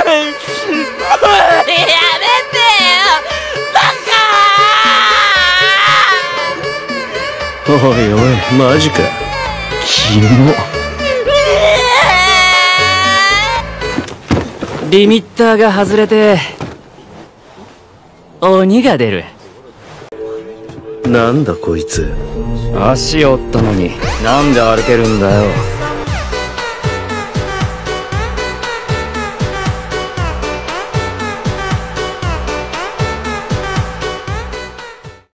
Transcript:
めてよバカ。 おいおい、マジか。キモ。リミッターが外れて鬼が出る。なんだこいつ。足折ったのになんで歩けるんだよ。